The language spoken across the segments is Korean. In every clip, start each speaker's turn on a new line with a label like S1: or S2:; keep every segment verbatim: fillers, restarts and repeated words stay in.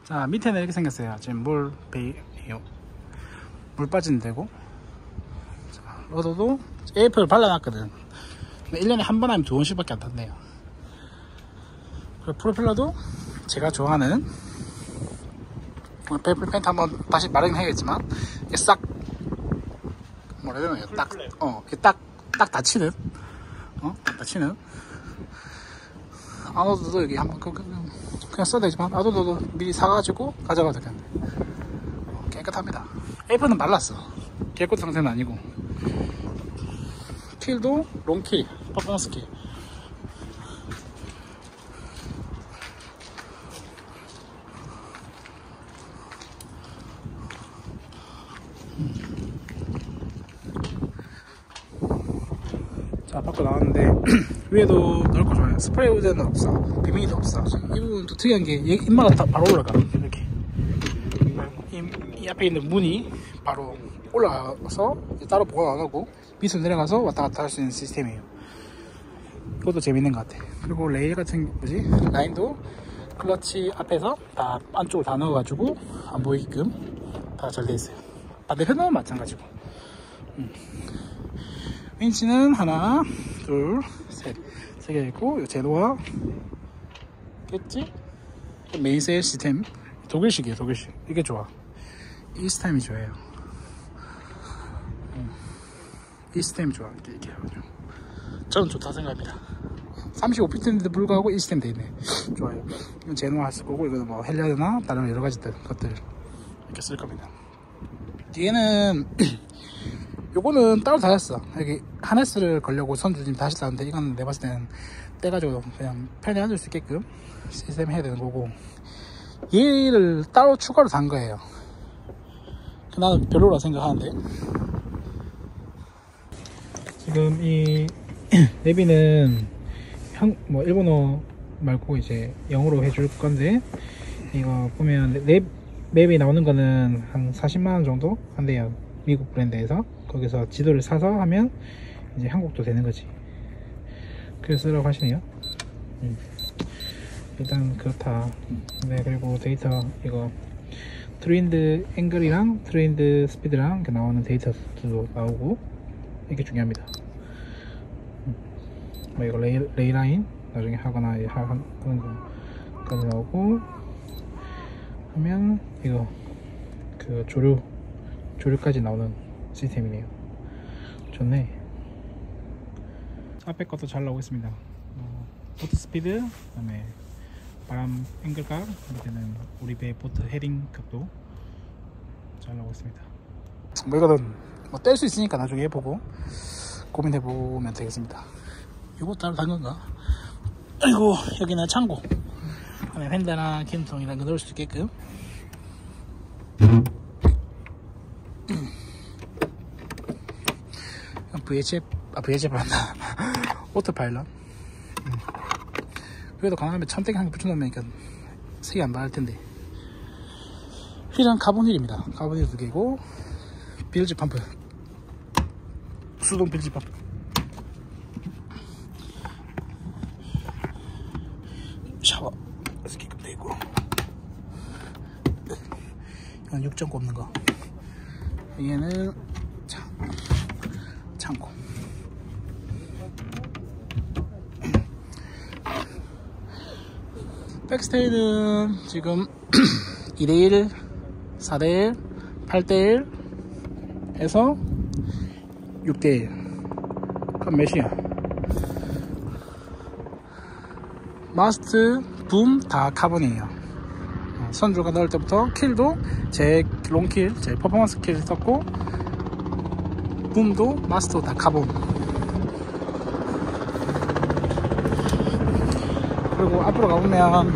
S1: 자, 밑에는 이렇게 생겼어요. 지금 물 베이요. 물 빠지는 데고. 자, 로더도 에이프를 발라놨거든. 근데 일 년에 한 번 하면 두 번씩밖에 안 탄대요. 그리고 프로펠러도 제가 좋아하는 페이퍼 펜트 한번 다시 말하긴 해야겠지만 이게 싹 뭐라 해야 되나요? 딱, 어, 딱, 딱 닫히는, 어, 딱 닫히는. 아노드도 여기 한번 그, 그, 그냥 써도 되지만 아노드도 미리 사가지고 가져가도 되는데 어, 깨끗합니다. 에이프는 말랐어. 깨끗 상태는 아니고. 킬도 롱킬, 퍼포먼스 킬. 자, 밖으로 나왔는데 위에도 넓고 좋아요. 스프레이 우드는 없어. 비밀도 없어. 이 부분도 특이한 게 입마가 다 바로 올라가. 이렇게 이, 이 앞에 있는 문이 바로 올라가서 따로 보관 안 하고 밑으로 내려가서 왔다 갔다 할 수 있는 시스템이에요. 이것도 재밌는 것 같아. 그리고 레일 같은 뭐지? 라인도 클러치 앞에서 다 안쪽으로 다 넣어가지고 안 보이게끔 다 잘 돼 있어요. 반대편은 마찬가지고. 음. 윈치는 하나, 둘, 셋, 세 개 있고, 이 제도와 겠지? 메인세일 시스템, 독일식이에요, 독일식. 이게 좋아. 이 시스템이 좋아요. 이 시스템이 좋아. 이렇게, 이렇게 해가지고. 저는 좋다 생각합니다. 삼십오 피트인데도 불구하고 이 시스템 돼 있네. 좋아요. 이건 제노아 쓸 거고, 이거는 뭐 헬리아드나 다른 여러 가지 것들 이렇게 쓸 겁니다. 뒤에는 요거는 따로 달았어. 여기 하네스를 걸려고 선줄 지금 다시 달았는데 이건 내가 봤을 때는 떼가지고 그냥 편히 앉을 수 있게끔 시스템 해야 되는 거고, 얘를 따로 추가로 단 거예요. 나는 별로라 생각하는데, 지금 이 내비는 한, 뭐 일본어 말고 이제 영어로 해줄 건데, 이거 보면 랩, 맵이 나오는 거는 한 사십만 원 정도 한대요. 미국 브랜드에서. 거기서 지도를 사서 하면 이제 한국도 되는 거지. 그래서 쓰라고 하시네요. 음. 일단 그렇다. 네, 그리고 데이터 이거 트렌드 앵글이랑 트렌드 스피드랑 이렇게 나오는 데이터도 나오고, 이게 중요합니다. 음. 뭐 이거 레이, 레이라인 나중에 하거나 하는 거까지 나오고, 하면 이거 그 조류 조류까지 나오는 시스템이네요. 좋네. 앞에 것도 잘 나오고 있습니다. 어, 보트 스피드, 그 다음에 바람 앵글각, 밑에는 우리 배 보트 헤딩 값도 잘 나오고 있습니다. 뭐 이거는 뭐 뗄 수 있으니까 나중에 해보고 고민해보면 되겠습니다. 이거 따로 단 건가? 아이고, 여기는 창고. 안에 펜다나 기름통 이런 거 넣을 수 있게끔. 브이에이치에프, 아, 브이에이치에프 한다. 오토파일럿. 음. 그래도 가능하면 천택 한 개 붙여놓으니까 색이 안 바를 텐데. 휠은 카본 휠입니다. 카본 휠 두 개고, 빌지 펌프. 수동 빌지 펌프. 샤워. 스키급 되어 있고. 이건 육 점 꼽는 거. 얘는 참. 창고. 백스테이는 지금 이 대 일, 사 대 일, 팔 대 일 해서 육 대 일. 그럼 몇이야? 마스트, 붐 다 카본이에요. 선줄가 넣을 때부터 킬도 제 롱킬, 제 퍼포먼스 킬 썼고, 붐도 마스터 다 카본. 그리고 앞으로 가보면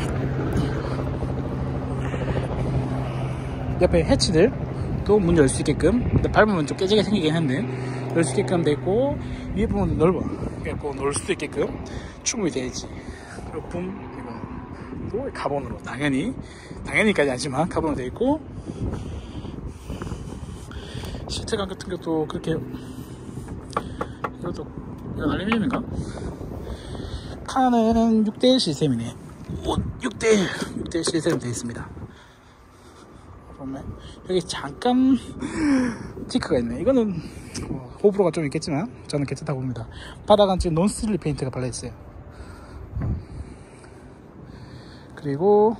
S1: 옆에 해치들도 문 열 수 있게끔, 근데 밟으면 좀 깨지게 생기긴 했는데 열 수 있게끔 돼 있고, 위에 부분도 넓어. 그래서 넣을 수도 있게끔 충분히 되어 있지. 그리고 붐 이거 카본으로, 당연히 당연히까지 아니지만 카본으로 되어 있고, 시트감 같은 것도 그렇게, 이것도 이건 알루미늄인가? 칸은 육 대 일 시스템이네. 오, 육 대 일, 육 대 일. 시스템 되어 있습니다. 보면 여기 잠깐 티크가 있네. 이거는 어, 호불호가 좀 있겠지만 저는 괜찮다고 봅니다. 바닥은 지금 논스틸 페인트가 발라있어요. 그리고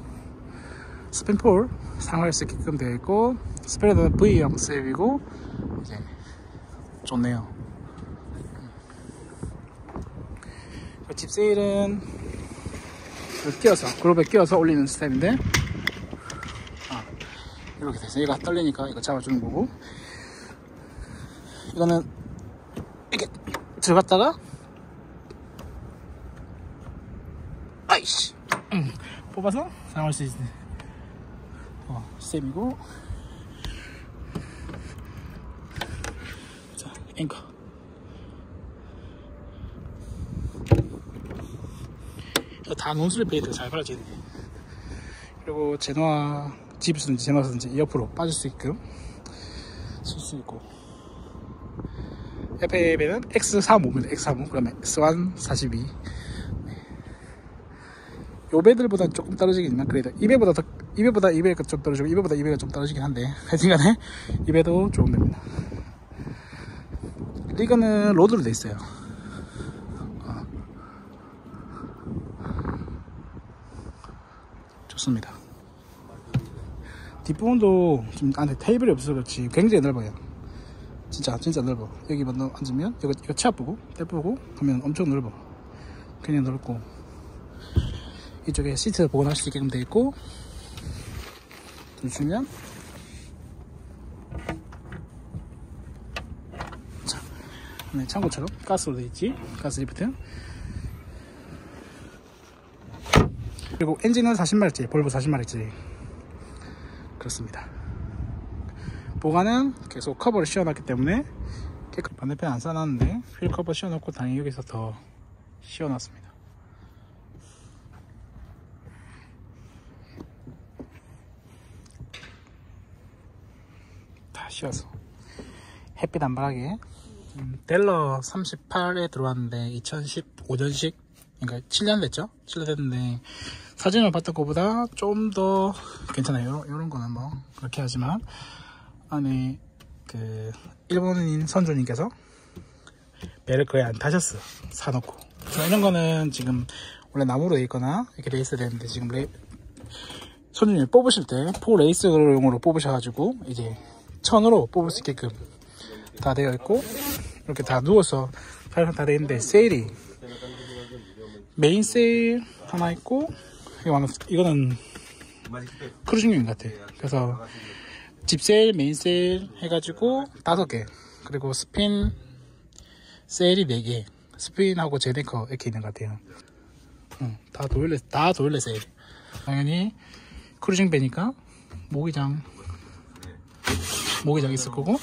S1: 스핀폴 사용할 수 있게끔 되어 있고, 스프레드는 V형 셉이고 이제 좋네요. 집세일은 끼워서 그룹에 끼워서 올리는 스타일인데, 아, 이렇게 돼서 얘가 떨리니까 이거 잡아주는 거고, 이거는 이렇게 들어갔다가 아이씨 음, 뽑아서 사용할 수 있는 어, 시스템이고, 자, 앵커 다 논슬 페인트가 잘 발라져 있네. 그리고 제노아 집이든지 제노아든지 옆으로 빠질 수 있게끔 쓸 수 있고, 옆에 배는 엑스 사십오입니다. 엑스 사십오. 그러면 엑스 일 사십이. 요 배들보다 조금 떨어지긴 하지만 그래도 이 배보다 더, 이 배보다 이 배가 좀 떨어지고 이 배보다 이 배가 좀 떨어지긴 한데, 하여튼간에 이 배도 좋은 배입니다. 리그는 로드로 돼 있어요. 어. 좋습니다. 뒷부분도 좀 안에 테이블이 없어서 그렇지 굉장히 넓어요. 진짜 진짜 넓어. 여기 먼저 앉으면 이거, 이거 차 보고 때 보고 하면 엄청 넓어. 굉장히 넓고, 이쪽에 시트 보관할 수 있게끔 되어 있고, 누르면 자, 네, 창고처럼 가스로 되어 있지. 가스 리프트. 그리고 엔진은 사십 마력짜리, 볼보 사십 마력짜리. 그렇습니다. 보관은 계속 커버를 씌워놨기 때문에 반대편 안 써놨는데 휠 커버 씌워놓고 당연히 여기서 더 씌워놨습니다. 다 씌워서 햇빛 안 바라게. 음, 델러 삼십팔에 들어왔는데 이천십오 년식, 그러니까 칠 년 됐죠? 칠 년 됐는데 사진을 봤던 것보다 좀 더 괜찮아요. 요런, 요런 거는 뭐 그렇게 하지만, 안에 그 일본인 선주님께서 배를 거의 안 타셨어. 사놓고. 이런 거는 지금 원래 나무로 돼 있거나 이렇게 돼 있어야 되는데, 지금 레... 선주님이 뽑으실 때 포 레이스용으로 뽑으셔가지고 이제 천으로 뽑을 수 있게끔 다 되어 있고, 이렇게 다 누워서 촬영 다 되어 있는데, 세일이 메인 세일 하나 있고, 이거는 크루징용인 것 같아. 그래서 집 세일, 메인 세일 해가지고 다섯 개, 그리고 스핀 세일이 네 개, 스핀하고 제네커 이렇게 있는 것 같아요. 응, 다 도일레, 다 도일레 세일. 당연히 크루징 배니까 모기장, 모기장 있을 거고,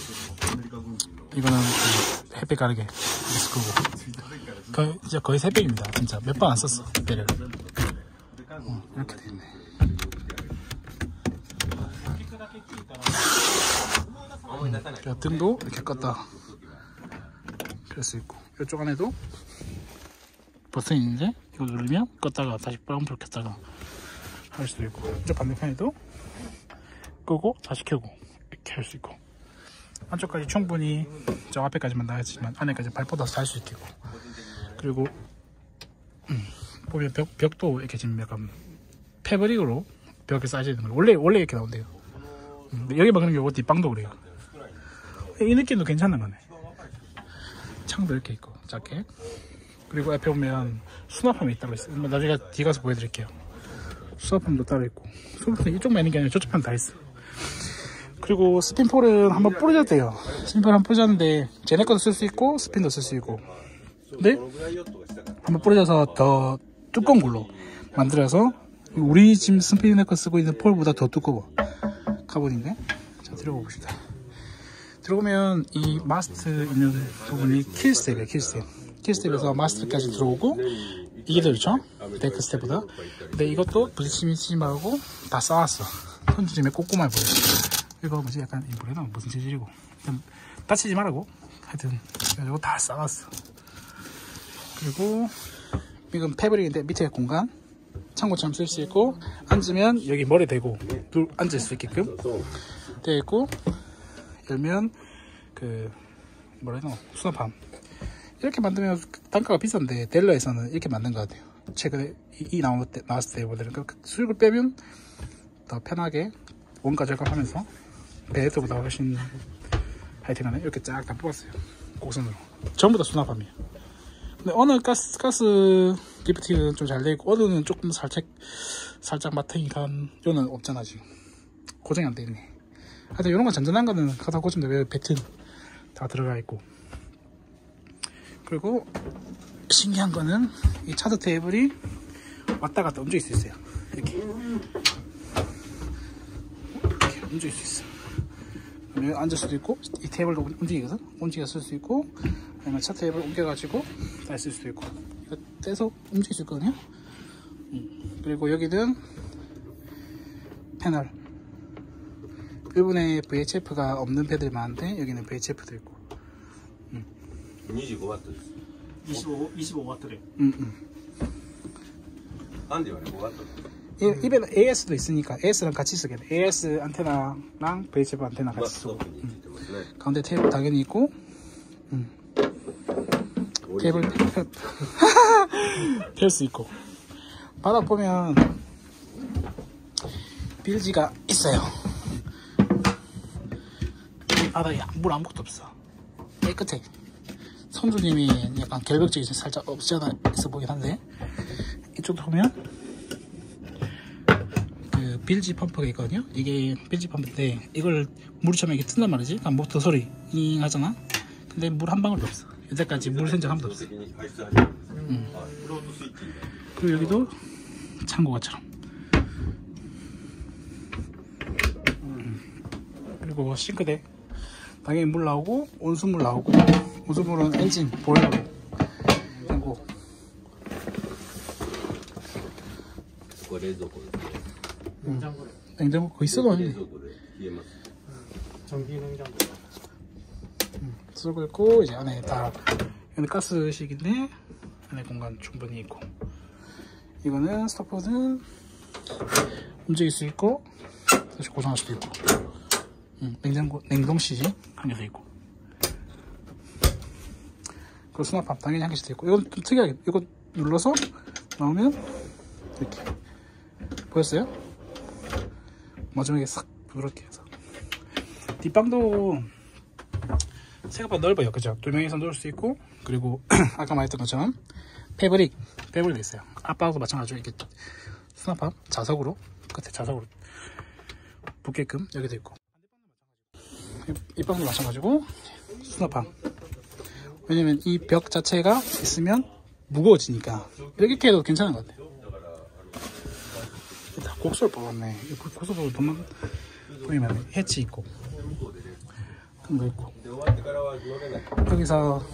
S1: 이거는 그 햇빛 가르게 있을 거고, 거의, 진짜 거의 새 배입니다. 진짜 몇 번 안 썼어, 배를. 어, 이렇게 돼 있네. 음, 등도 이렇게 껐다 켤 수 있고, 이쪽 안에도 버튼이 있는데 이거 누르면 껐다가 다시 빨간불 켰다가 할 수도 있고, 이쪽 반대편에도 끄고 다시 켜고 이렇게 할 수 있고, 안쪽까지 충분히 저 앞에까지만 나왔지만 안에까지 발포다 잘 수 있겠고, 그리고 음, 보면 벽, 벽도 이렇게 지금 약간 패브릭으로 벽에 쌓여져 있는 거, 원래 원래 이렇게 나온대요. 음, 여기만 그런 게 없고 뒷방도 그래요. 이 느낌도 괜찮은 거네. 창도 이렇게 있고 작게. 그리고 앞에 보면 수납함이 따로 있어요. 나중에 뒤에 가서 보여드릴게요. 수납함도 따로 있고, 수납함이 이쪽만 있는 게 아니라 저쪽 편 다 있어. 그리고 스핀폴은 한번 뿌려졌대요. 스핀폴 한번 뿌려졌는데 제네 것도 쓸 수 있고 스핀도 쓸 수 있고, 근데 한번 뿌려져서 더 두꺼운 걸로 만들어서, 우리 지금 스핀 거 쓰고 있는 폴보다 더 두꺼워. 카본인데, 자 들어가 봅시다. 들어오면 이 마스트 있는 부분이 킬스텝이에요. 킬스텝. 킬스텝에서 마스트까지 들어오고, 이게 더 좋죠? 데크 스텝보다. 근데 이것도 부딪히지 말고 다 쌓았어. 손주님의 꼼꼼하게 보여. 이거 뭐지? 약간 이 모래는 무슨 재질이고, 일단 다치지 말라고. 하여튼 이거 다 쌓았어. 그리고 이건 패브릭인데 밑에 공간 창고처럼 쓸 수 있고, 앉으면 여기 머리 대고 둘 앉을 수 있게끔 되어 있고, 열면 그 뭐라 해야 되나 수납함. 이렇게 만들면 단가가 비싼데 델러에서는 이렇게 만든 것 같아요. 최근에 이, 이 나올 때, 나왔을 때 모델은 그 수익을 빼면 더 편하게 원가 절감하면서 베네토보다 훨씬 하이템하네. 이렇게 쫙 다 뽑았어요. 곡선으로 전부 다 수납함이에요. 근데 어느 가스 가스 리프팅은 좀 잘 되고 어느는 조금 살짝 살짝 마탱이간 요는 없잖아 지금. 고정이 안 돼 있네. 하여튼 이런 건 잔잔한 거는 가다 고치면 왜 배튼 다 들어가 있고. 그리고 신기한 거는 이 차드 테이블이 왔다 갔다 움직일 수 있어요. 이렇게, 이렇게 움직일 수 있어. 그러면 앉을 수도 있고, 이 테이블도 움직이거든. 움직여 쓸 수 있고, 아니면 차 테이블 옮겨가지고 다시 쓸 수도 있고. 이거 떼서 움직일 수 있거든요. 음. 그리고 여기는 패널. 일본에 브이에이치에프가 없는 패들이 많은데 여기는 브이에이치에프도 있고. 음.
S2: 이십오 와트です。
S3: 이십오, 이십오 와트래.
S1: 음, 음.
S2: ハンディはね、ごワット。
S1: 이, 입에는 에이에스도 있으니까 에이에스랑 같이 쓰게 돼. 에이에스 안테나랑 브이에이치에프 안테나 같이 쓰고. 음. 가운데 테이블 당연히 있고, 음. 테이블 펼 수 있고. 바닥 보면 빌지가 있어요. 바닥에 물 아무것도 없어. 깨끗해. 선주님이 약간 결벽증이 살짝 없지 않아 있어 보긴 한데, 이쪽도 보면 그 빌지 펌프가 있거든요. 이게 빌지 펌프인데 이걸 물을 처음에 이렇게 튼단 말이지. 그러니까 모터 소리 잉 하잖아. 근데 물 한 방울도 없어. 여태까지 물 생각 한 번도 없어. 음. 그리고 여기도 창고가처럼. 음. 그리고 싱크대 당연히 물 나오고 온수물 나오고, 온수물은 엔진 보일러로 되고. 음. 냉장고 거의 쓰고 있네.
S3: 전기 냉장고.
S1: 음, 쓰고 있고, 이제 안에 다 여기 가스식인데 안에 공간 충분히 있고. 이거는 스토브는 움직일 수 있고 다시 고정할 수도 있고. 음, 냉장고 냉동시지 한 개도 있고. 그리고 수납함 당연히 한 개씩 돼 있고. 이건 좀 특이하게 이거 눌러서 나오면 이렇게 보였어요? 마지막에 싹 부드럽게 해서. 뒷방도 생각보다 넓어요. 그죠? 두 명이서 놀 수 있고, 그리고 아까 말했던 것처럼 패브릭 패브릭도 있어요. 아빠하고 마찬가지로 이렇게 수납함 자석으로 끝에 자석으로 붙게끔 여기도 있고. 이 방도 마찬가지고 수납함. 왜냐면 이 벽 자체가 있으면 무거워지니까 이렇게 해도 괜찮은 것 같아요. 다 곡소를 뽑았네. 곡소 보면 보면 보이면 해치 있고 그런 거 있고. 여기서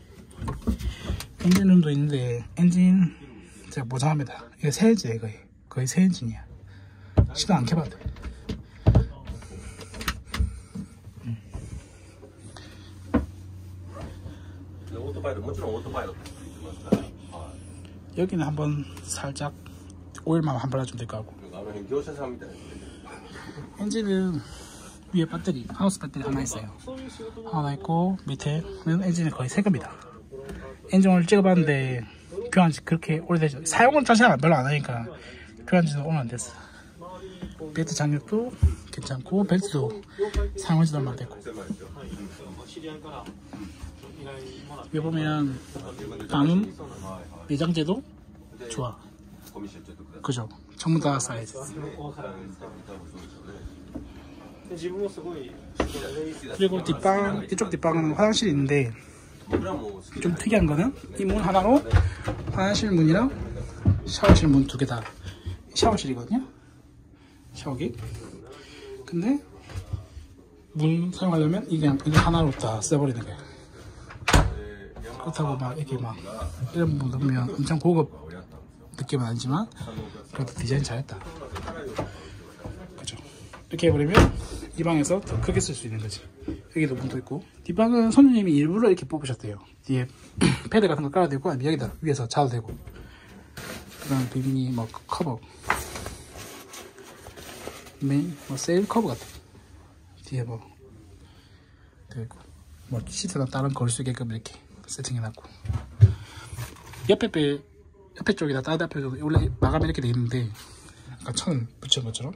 S1: 엔진룸도 있는데 엔진 제가 모자합니다. 이게 새 엔진이에요. 거의 거의 새 엔진이야. 시도 안 켜봐도 돼. 음. 여기는 한번 살짝 오일만 한 발라주면 될 것 같고. 엔진은 위에 배터리, 하우스 배터리 하나 있어요. 하나 있고 밑에는 엔진이 거의 새 겁니다. 엔진 오늘 찍어봤는데 교환 지 그렇게 오래되죠. 사용은 사실 별로 안 하니까 교환 지도 오늘 안 됐어. 벨트 장력도 괜찮고 벨트도 사용한 지도 얼마 안 됐고. 위에 보면 방음 내장재도 좋아. 그죠? 전부 다 사이즈. 그리고 뒷방, 이쪽 뒷방은 화장실이 있는데 좀 특이한 거는 이 문 하나로 화장실 문이랑 샤워실 문 두 개 다 샤워실이거든요. 샤워기. 근데 문 사용하려면 이게 그냥 이거 하나로 다 써버리는 거예요. 그렇다고 막 이렇게 막 이런 거 보면 엄청 고급 느낌은 아니지만 그래도 디자인 잘했다. 그죠? 이렇게 해버리면 이 방에서 더 크게 쓸 수 있는 거지. 여기도 문도 있고. 뒷방은 손님이 일부러 이렇게 뽑으셨대요. 뒤에 패드 같은 거 깔아도 되고 아니면 여기다 위에서 자도 되고. 그런 비밀이 뭐 커버, 메인 뭐 세일 커버 같은 뒤에 뭐 되고 뭐 시트나 다른 걸 수 있게끔 이렇게 세팅해놨고 옆에 빼 옆에 쪽이나 다른 앞에도 원래 마감이 이렇게 돼 있는데 아까 천 붙여놓은 것처럼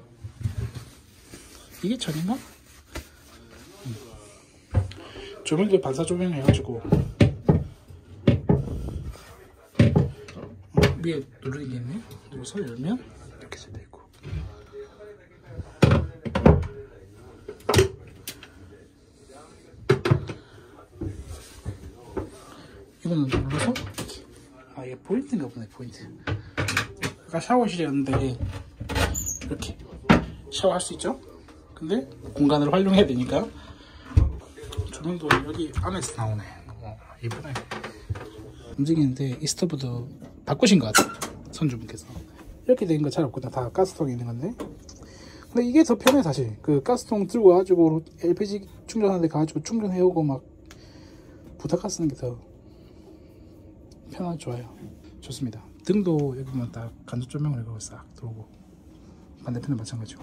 S1: 이게 천인가? 음. 조명도 반사 조명 해가지고 위에 누르는 게 있네. 눌러서 열면 이렇게 돼 있고. 이거는 눌러서 아 이게 포인트인가 보네. 포인트. 아까 샤워실이었는데 이렇게 샤워할 수 있죠? 근데 공간을 활용해야 되니까 조명도 여기 안에서 나오네. 어, 이쁘네. 움직이는데 이 스토브도 바꾸신 것 같아요. 선주분께서 이렇게 된 거 잘 없거든. 다 가스통이 있는 건데 근데 이게 더 편해. 사실 그 가스통 들고 가지고 엘피지 충전하는 데 가지고 충전해오고 막 부탁할 쓰는 게 더 편하고 좋아요. 좋습니다. 등도 여기 보면 딱 간접 조명을 이거 싹 들어오고 반대편은 마찬가지고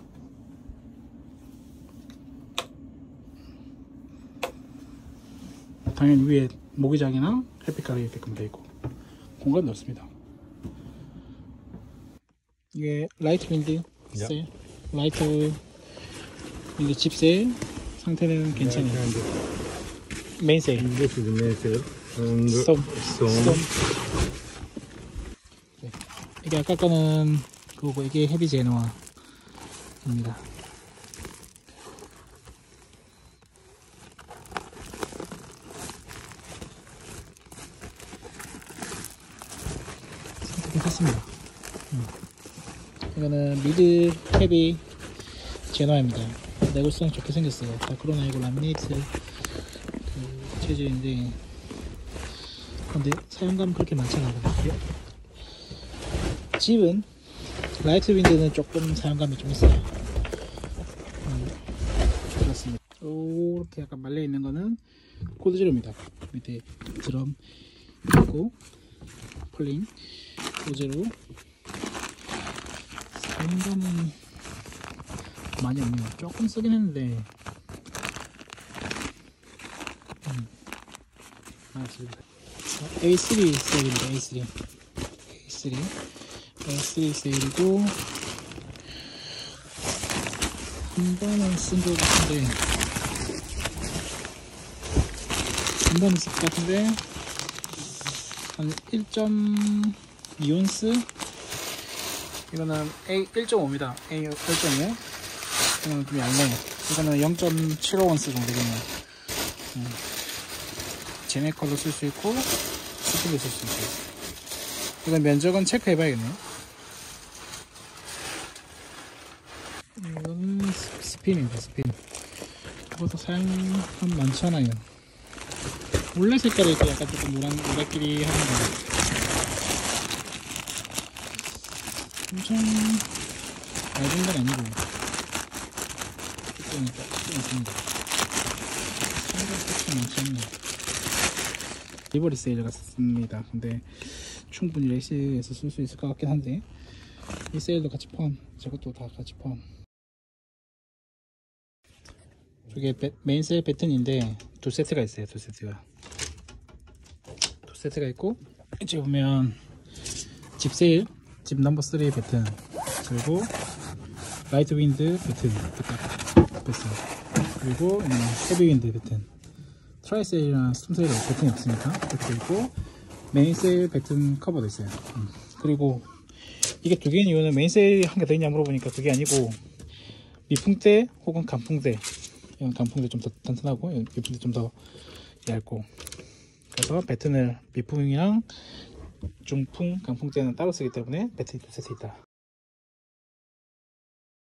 S1: 당연히 위에 모기장이나 햇빛 가리게 되어 있고 공간 넓습니다. 이게 라이트 윈드 세일, 라이트 윈드 집 세일 상태는 괜찮아요. 메인 세일,
S2: This is the main sale. And
S1: 스톰,
S2: stone.
S1: 스톰. 네. 이게 아까 거는 그거고 이게 헤비 제노아입니다. 선택했습니다. 음. 이거는 미드 헤비 제노아입니다. 내구성 좋게 생겼어요. 다크로나이고 라미네이트 그 재질인데 근데 사용감은 그렇게 많지 않아요. 집은 라이트 윈드는 조금 사용감이 좀 있어요. 음, 그렇습니다. 이렇게 약간 말려 있는 거는 코드제로입니다. 밑에 드럼 있고 폴링 코드제로. 사용감은 많이 없네요. 조금 쓰긴 했는데 음. 알겠습니다. 에이 쓰리 세일입니다. 에이 쓰리 에이 쓰리 에이 쓰리 세일이고 한 번은 쓴 것 같은데 한 번은 쓴 것 같은데 한 일 점 이 온스 이거는 A 일 점 오입니다. A 일 점 오 이거는 좀 얇네. 이거는 영 점 칠오 온스 정도 되네요. 음. 제네컬로 쓸 수 있고 스틸로 쓸 수 있고 이건 면적은 체크해 봐야겠네요. 이거는 스핀입니다. 스핀 이것도 사용감 많지 않아요. 원래 색깔이 이렇게 약간 조금 노란 노랗끼리 하는 거 엄청 얇은 건 아니고 조금 조금 있습니다. 생각보다 많지 않네요. 리버리 세일 같습니다. 근데 충분히 레시에서 쓸 수 있을 것 같긴 한데 이 세일도 같이 포함, 저것도 다 같이 포함. 저게 배, 메인 세일 배튼인데 두 세트가 있어요. 두 세트가 두 세트가 있고 이제 보면 집 세일, 집 넘버 쓰리 배튼 그리고 라이트 윈드 배튼 배튼 그리고 헤비 윈드 배튼 트라이 세일이랑 스톰 세일 배튼이 없으니까 이렇게 있고 메인 세일 배튼 커버도 있어요. 음. 그리고 이게 두 개인 이유는 메인 세일 한 개 더 있냐 물어보니까 그게 아니고 미풍대 혹은 간풍대, 이건 간풍대 좀 더 단단하고 미풍대 좀 더 얇고 그래서 배튼을 미풍이랑 중풍, 강풍대는 따로 쓰기 때문에 배튼이 두 세트 있다.